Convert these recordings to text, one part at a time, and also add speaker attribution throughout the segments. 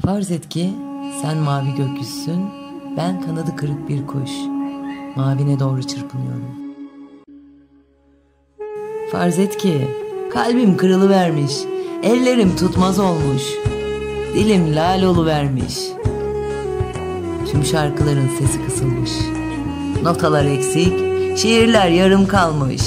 Speaker 1: Farz et ki sen mavi gökyüzüsün, ben kanadı kırık bir kuş. Mavine doğru çırpınıyorum. Farz et ki kalbim kırılıvermiş, ellerim tutmaz olmuş, dilim lal oluvermiş. Tüm şarkıların sesi kısılmış, notalar eksik, şiirler yarım kalmış.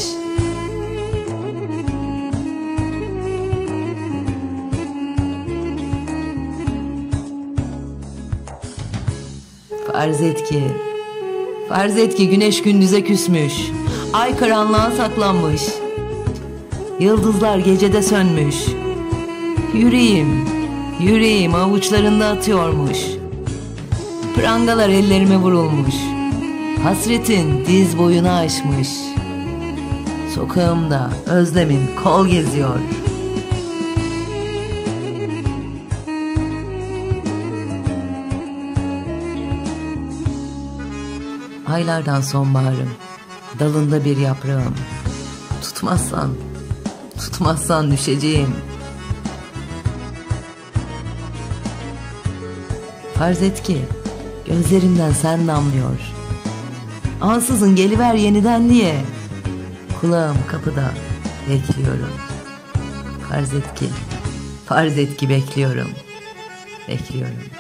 Speaker 1: Farz et ki güneş gündüze küsmüş, ay karanlığa saklanmış, yıldızlar gecede sönmüş. Yüreğim avuçlarında atıyormuş, prangalar ellerime vurulmuş, hasretin diz boyunu aşmış. Sokağımda özlemin kol geziyor. Aylardan sonbaharım, dalında bir yaprağım. Tutmazsan düşeceğim. Farz et ki gözlerimden sen damlıyor. Ansızın geliver yeniden diye kulağım kapıda bekliyorum. Farz et ki bekliyorum.